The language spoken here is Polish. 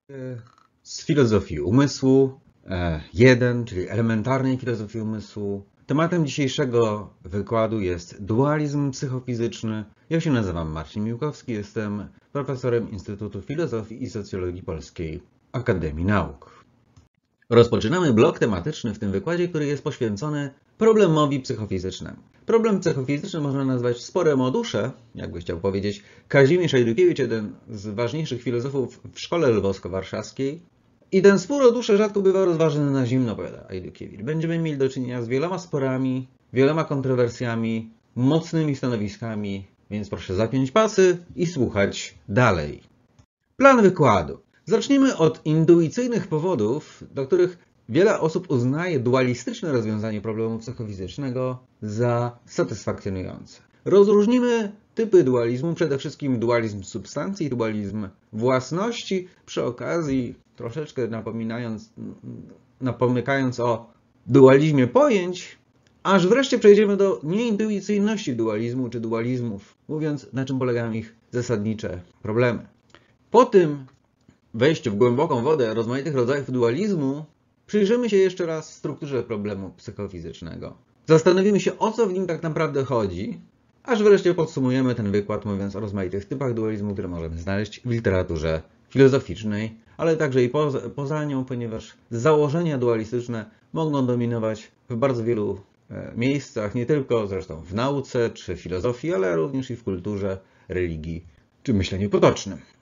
Z filozofii umysłu, jeden, czyli elementarnej filozofii umysłu. Tematem dzisiejszego wykładu jest dualizm psychofizyczny. Ja się nazywam Marcin Miłkowski, jestem profesorem Instytutu Filozofii i Socjologii Polskiej Akademii Nauk. Rozpoczynamy blok tematyczny w tym wykładzie, który jest poświęcony problemowi psychofizycznemu. Problem psychofizyczny można nazwać sporem o duszę, jakby chciał powiedzieć Kazimierz Ajdukiewicz, jeden z ważniejszych filozofów w szkole lwowsko-warszawskiej. I ten spór o duszę rzadko bywa rozważany na zimno, powiada Ajdukiewicz. Będziemy mieli do czynienia z wieloma sporami, wieloma kontrowersjami, mocnymi stanowiskami, więc proszę zapiąć pasy i słuchać dalej. Plan wykładu. Zacznijmy od intuicyjnych powodów, do których wiele osób uznaje dualistyczne rozwiązanie problemu psychofizycznego za satysfakcjonujące. Rozróżnimy typy dualizmu, przede wszystkim dualizm substancji, dualizm własności, przy okazji troszeczkę napomykając o dualizmie pojęć, aż wreszcie przejdziemy do nieintuicyjności dualizmu czy dualizmów, mówiąc, na czym polegają ich zasadnicze problemy. Po tym wejściu w głęboką wodę rozmaitych rodzajów dualizmu przyjrzymy się jeszcze raz strukturze problemu psychofizycznego. Zastanowimy się, o co w nim tak naprawdę chodzi, aż wreszcie podsumujemy ten wykład, mówiąc o rozmaitych typach dualizmu, które możemy znaleźć w literaturze filozoficznej, ale także i poza nią, ponieważ założenia dualistyczne mogą dominować w bardzo wielu miejscach, nie tylko zresztą w nauce czy filozofii, ale również i w kulturze, religii czy myśleniu potocznym.